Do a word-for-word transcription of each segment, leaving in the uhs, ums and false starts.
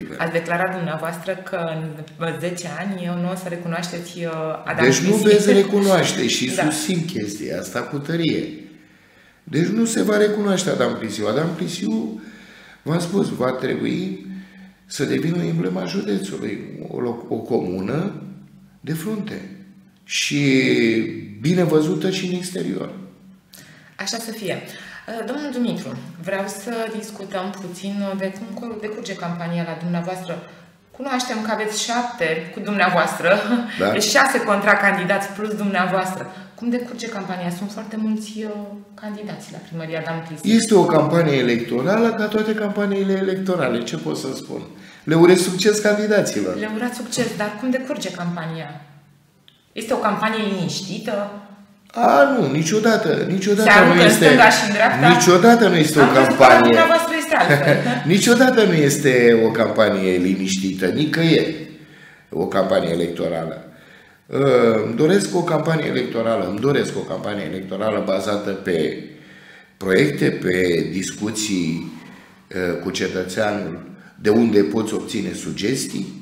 Ați declarat dumneavoastră că în zece ani nu o să recunoașteți Adam Deci nu Cristi. veți recunoaște și Da. susțin chestia asta cu tărie. Deci nu se va recunoaște Adam Clisiu. Adam Clisiu, v-am spus, va trebui să devină emblema județului, o, loc, o comună de frunte și bine văzută și în exterior. Așa să fie. Domnul Dumitru, vreau să discutăm puțin de cum decurge campania la dumneavoastră. Cunoaștem că aveți șapte cu dumneavoastră, da. Deci șase contracandidați plus dumneavoastră. Cum decurge campania? Sunt foarte mulți uh, candidați la primăria Adam Cristi. Este o campanie electorală ca toate campaniile electorale. Ce pot să spun? Le urez succes candidaților. Le urez succes, dar cum decurge campania? Este o campanie liniștită? A, nu, niciodată, niciodată Se nu este. În stânga și în dreapta? Niciodată nu este Am o campanie. dumneavoastră este altfel. Niciodată nu este o campanie liniștită, nicăieri o campanie electorală. Îmi doresc o campanie electorală, îmi doresc o campanie electorală bazată pe proiecte, pe discuții cu cetățeanul, de unde poți obține sugestii.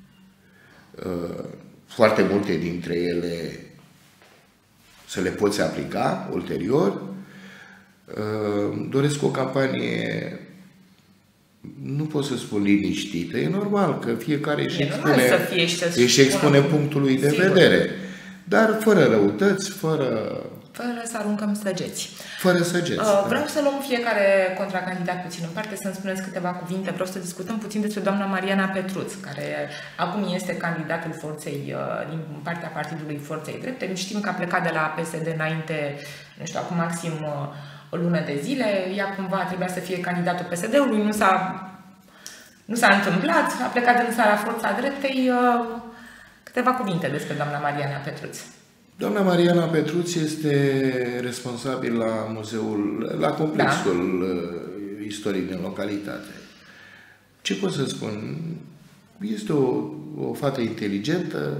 Foarte multe dintre ele să le poți aplica ulterior. Îmi doresc o campanie, nu pot să spun liniștită, e normal că fiecare își expune, își expune punctul lui de sigur. vedere, dar fără răutăți, fără... Fără să aruncăm săgeți. Fără săgeți, uh, da. Vreau să luăm fiecare contracandidat puțin în parte, să-mi spuneți câteva cuvinte. Vreau să discutăm puțin despre doamna Mariana Petruț, care acum este candidatul forței, uh, din partea Partidului Forței Drepte. Știm că a plecat de la P S D înainte, nu știu, acum maxim uh, o lună de zile. Ea cumva trebuia să fie candidatul P S D-ului, nu s-a nu s-a întâmplat, a plecat din țara Forța Dreptei. Uh, câteva cuvinte despre doamna Mariana Petruț. Doamna Mariana Petruț este responsabil la muzeul, la complexul da. istoric din localitate. Ce pot să spun? Este o, o fată inteligentă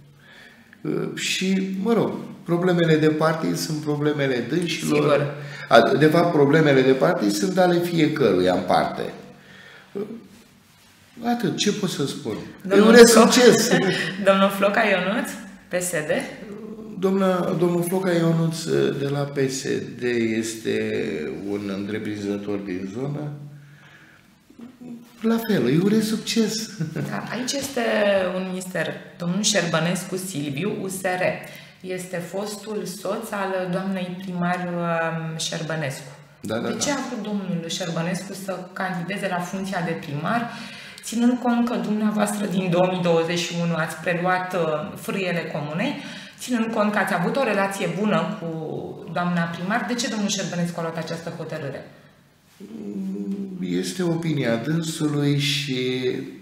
și, mă rog, problemele de partid sunt problemele dânșilor. Sigur. De fapt, problemele de partid sunt ale fiecăruia în parte. Atât, ce pot să spun? Eu urez succes! Domnul Floca Ionuț, P S D? Domnul, domnul Floca Ionuț de la P S D este un întreprinzător din zonă. La fel, îi urez succes. Da, aici este un minister, domnul Șerbănescu Silviu, U S R. Este fostul soț al doamnei primar Șerbănescu. Da, da, de ce da. a vrut domnul Șerbănescu să candideze la funcția de primar, ținând cont că dumneavoastră din două mii douăzeci și unu ați preluat frâiele comunei, ținând cont că ați avut o relație bună cu doamna primar, de ce domnul Șerbănescu a luat această hotărâre? Este opinia dânsului și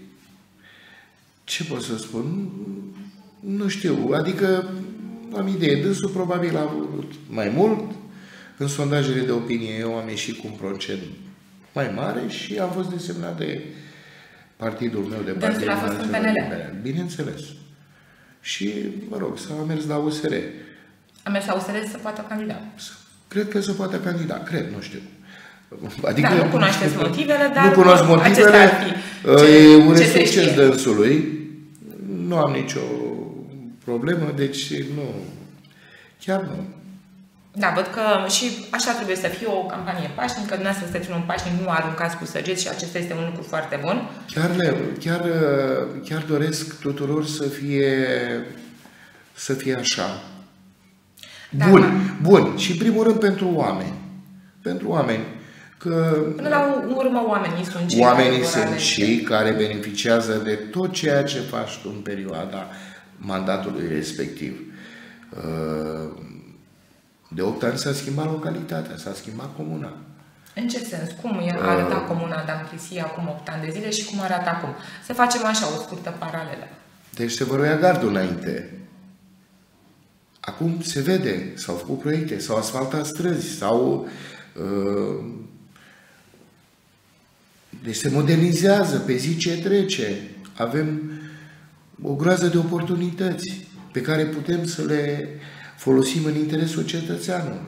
ce pot să spun? Nu știu, adică am idee, dânsul probabil a avut mai mult. În sondajele de opinie eu am ieșit cu un procent mai mare și am fost desemnat de partidul meu de partid. Dânsul a fost în P N L. Bineînțeles. Și, mă rog, s-a mers la U S R. A mers la U S R să poată candida? Cred că se poate candida, cred, nu știu. Adică, da, nu cunoașteți motivele, dar nu cunosc motivele, ar fi. Ce, urez succes dânsului. Nu am nicio problemă, deci nu, chiar nu. Da, văd că și așa trebuie să fie o campanie pașnică, dumneavoastră să fiți un pașnic, nu aruncați cu săgeți și acesta este un lucru foarte bun. Chiar, le, chiar, chiar doresc tuturor să fie, să fie așa. Da, bun, da. bun. Și în primul rând pentru oameni. Pentru oameni. Că până la urmă oamenii sunt cei Oamenii care sunt cei care beneficiază de tot ceea ce faci tu în perioada mandatului respectiv. De opt ani s-a schimbat localitatea, s-a schimbat comuna. În ce sens? Cum arăta comuna Adam Cristi acum opt ani de zile și cum arată acum? Să facem așa o scurtă paralelă. Deci se văruia gardul înainte. Acum se vede, s-au făcut proiecte, s-au asfaltat străzi, s-au... Uh, deci se modernizează pe zi ce trece. Avem o groază de oportunități pe care putem să le folosim în interesul cetățeanului.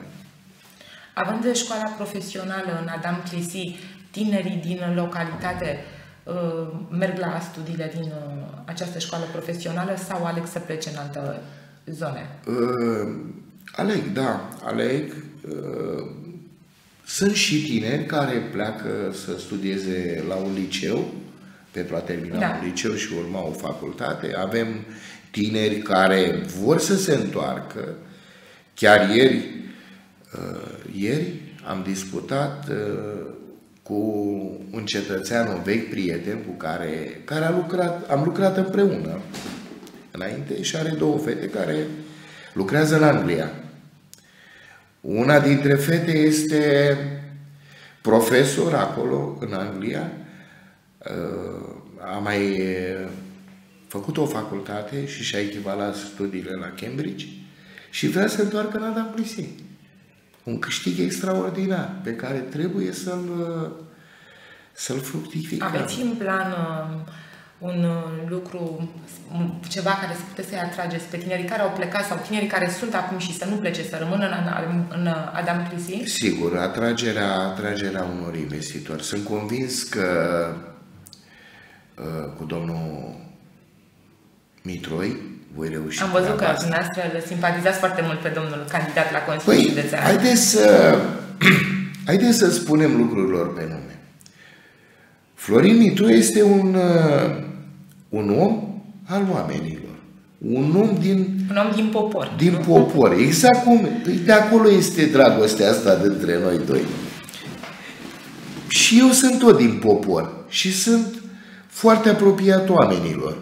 Având de școala profesională în Adam Cristi, tinerii din localitate merg la studiile din această școală profesională sau aleg să plece în altă zone? Uh, aleg, da, aleg. Uh, sunt și tineri care pleacă să studieze la un liceu, pentru a termina da. un liceu și urma o facultate. Avem tineri care vor să se întoarcă. Chiar ieri, uh, ieri am discutat uh, cu un cetățean, un vechi prieten cu care, care a lucrat, am lucrat împreună înainte și are două fete care lucrează în Anglia. Una dintre fete este profesor acolo în Anglia, a mai făcut o facultate și și-a echivalat studiile la Cambridge și vrea să se întoarcă în Adam Plisi. Un câștig extraordinar pe care trebuie să-l să-l fructificăm. Aveți în plan un lucru, ceva care să puteți să-i atrageți pe tinerii care au plecat sau tinerii care sunt acum și să nu plece, să rămână în, în Adam Plisi? Sigur, atragerea, atragerea unor investitori. Sunt convins că cu domnul Mitroi voi reuși. Am văzut că dumneavoastră le simpatizați foarte mult pe domnul candidat la Consiliul păi, Județean. Haideți să, haideți să spunem lucrurilor pe nume. Florin Mitroi este un, un om al oamenilor. Un om din... Un om din popor. Din nu? popor. Exact cum... De acolo este dragostea asta dintre noi doi. Și eu sunt tot din popor. Și sunt foarte apropiat oamenilor.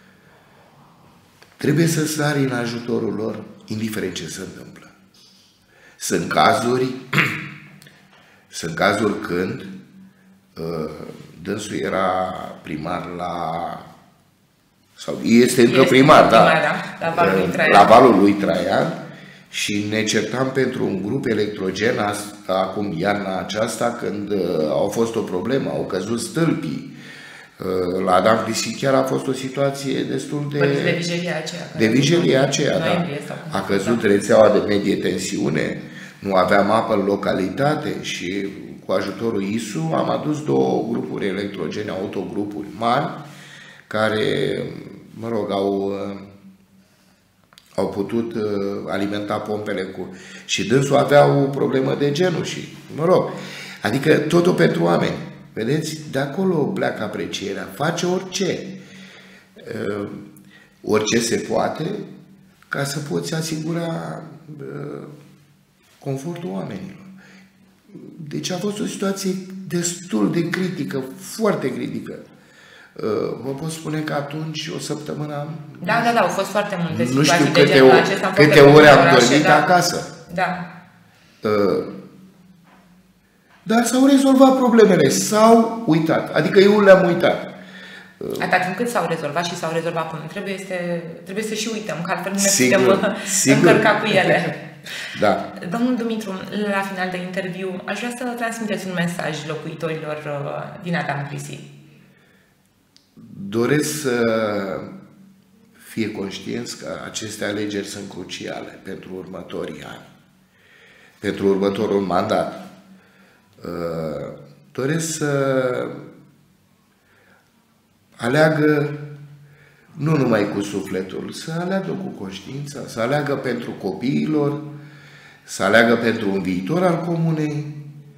Trebuie să sari în ajutorul lor, indiferent ce se întâmplă. Sunt cazuri, sunt cazuri când uh, dânsul era primar la, sau este încă este primar, da, da, la Valul lui Traian. La Valul lui Traian și ne certam pentru un grup electrogen acum iarna aceasta când uh, au fost o problemă, au căzut stâlpii. La Adam Plisi chiar a fost o situație destul de... De vigilia aceea. De vigilia aceea, da. A căzut rețeaua de medie tensiune, nu aveam apă în localitate și cu ajutorul I S U am adus două grupuri electrogene, autogrupuri mari, care, mă rog, au, au putut alimenta pompele cu... Și dânsul avea o problemă de genul și, mă rog, adică totul pentru oameni. Vedeți? De acolo pleacă aprecierea. Face orice. Uh, orice se poate ca să poți asigura uh, confortul oamenilor. Deci a fost o situație destul de critică, foarte critică. Uh, vă pot spune că atunci, o săptămână am... Da, da, da, au fost foarte multe nu situații știu de câte genul ori, acesta. câte ori am dormit da. acasă. Da. Uh, Dar s-au rezolvat problemele, s-au uitat, adică eu le-am uitat. Atât timp cât s-au rezolvat și s-au rezolvat cum trebuie, este, trebuie să și uităm, că altfel nu ne sigur, putem sigur. încărca cu ele. Da. Domnul Dumitru, la final de interviu, aș vrea să transmiteți un mesaj locuitorilor din Adam Plisi. Doresc să fie conștienți că aceste alegeri sunt cruciale pentru următorii ani, pentru următorul mandat. Uh, doresc să aleagă nu numai cu sufletul, să aleagă cu conștiința, să aleagă pentru copiilor, să aleagă pentru un viitor al comunei.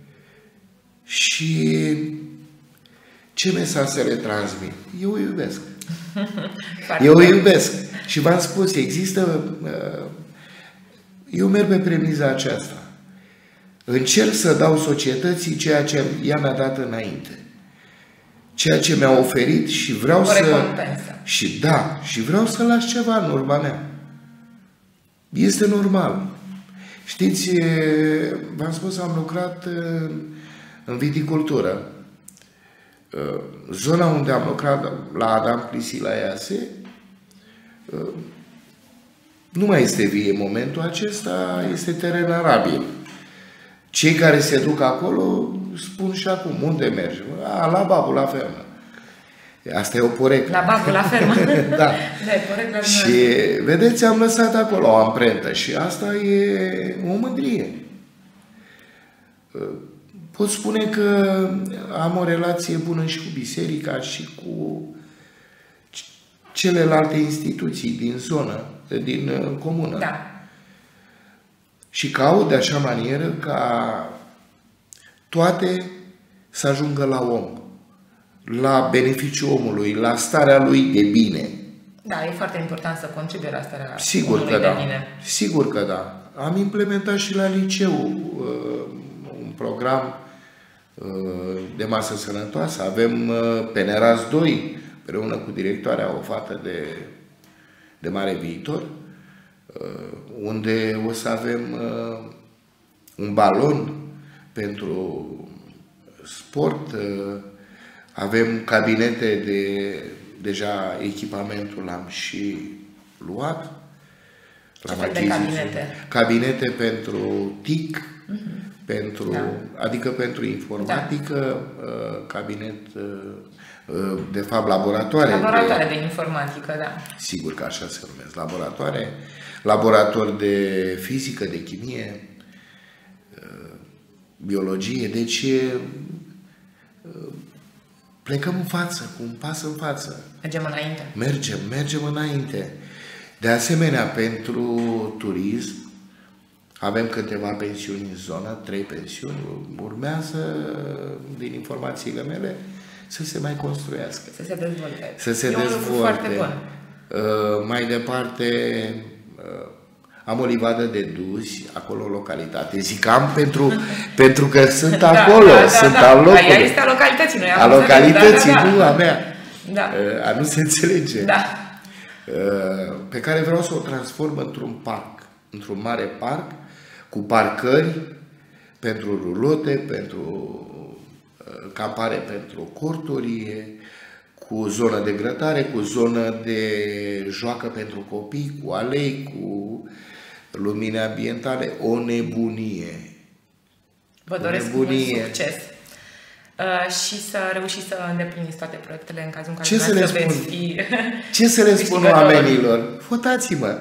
Și ce mesaj să le transmit? Eu o iubesc. Eu o iubesc. Și v-am spus, există... Uh, eu merg pe premiza aceasta. Încerc să dau societății ceea ce ea mi-a dat înainte. Ceea ce mi-a oferit și vreau o să... recompensă. Și da, și vreau să las ceva în urma mea. Este normal. Știți, v-am spus, am lucrat în viticultură. Zona unde am lucrat, la Adam Plisi, la Iase, nu mai este vie în momentul acesta, este teren arabil. Cei care se duc acolo spun și acum, unde mergi? A, la Babu, la fermă. Asta e o poreclă. La Babu, la fermă. Da. Da, și vedeți, am lăsat acolo o amprentă și asta e o mândrie. pot spune că am o relație bună și cu biserica și cu celelalte instituții din zonă, din comună. Da. Și caut de așa manieră ca toate să ajungă la om, la beneficiul omului, la starea lui de bine. Da, e foarte important să contribuie la starea Sigur omului că de da. bine. Sigur că da. Am implementat și la liceu uh, un program uh, de masă sănătoasă. Avem uh, P N R A S doi, împreună cu directoarea, o fată de, de mare viitor, uh, unde o să avem uh, un balon pentru sport, uh, avem cabinete de, deja echipamentul l-am și luat. Ce fel de cabinete? Cabinete pentru T I C, uh-huh. pentru, da. adică pentru informatică, da. cabinet, de fapt laboratoare. Laboratoare de, de informatică, da. Sigur că așa se numesc, laboratoare, laborator de fizică, de chimie, biologie, deci plecăm în față, cu un pas în față. Mergem înainte. Mergem, mergem înainte. De asemenea, pentru turism, avem câteva pensiuni în zonă, trei pensiuni, urmează, din informațiile mele, să se mai construiască. Să se dezvolte. Să se e dezvolte. Un foarte bun. Uh, mai departe, uh, am o livadă de duzi, acolo în localitate. Zic am pentru, pentru că sunt da, acolo, da, da, sunt da. al locului. Aia este a localității. Noi a localității, da, da, da. nu a mea. Da. Uh, a nu se înțelege. Da. Pe care vreau să o transform într-un parc, într-un mare parc, cu parcări pentru rulote, pentru campare pentru corturi, cu zonă de grătare, cu zonă de joacă pentru copii, cu alei, cu lumine ambientale, o nebunie. Vă doresc mult succes. Uh, și să reușiți să îndepliniți toate proiectele în cazul în care Ce să le să veți fi Ce să le spun oamenilor? Votați-mă!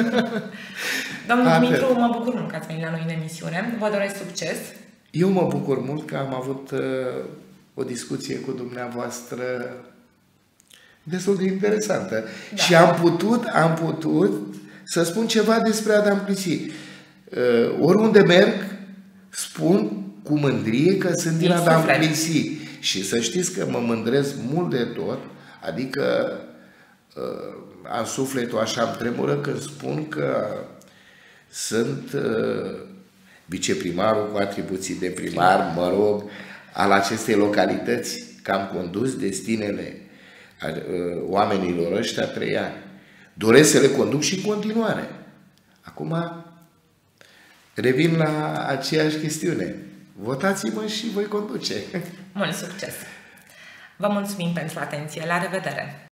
Domnul Dumitru, mă bucur mult că ați venit la noi în emisiune. Vă doresc succes. Eu mă bucur mult că am avut uh, o discuție cu dumneavoastră destul de interesantă. Da. Și am putut, am putut să spun ceva despre Adam Plisi. Uh, oriunde merg, spun cu mândrie că sunt din, din Adam Plisi. Și să știți că mă mândresc mult de tot, adică uh, am sufletul așa, îmi tremură când spun că sunt uh, viceprimarul cu atribuții de primar, mă rog, al acestei localități, că am condus destinele uh, oamenilor ăștia trei ani. Doresc să le conduc și în continuare. Acum revin la aceeași chestiune. Votați-mă și voi conduce. Mult succes! Vă mulțumim pentru atenție. La revedere!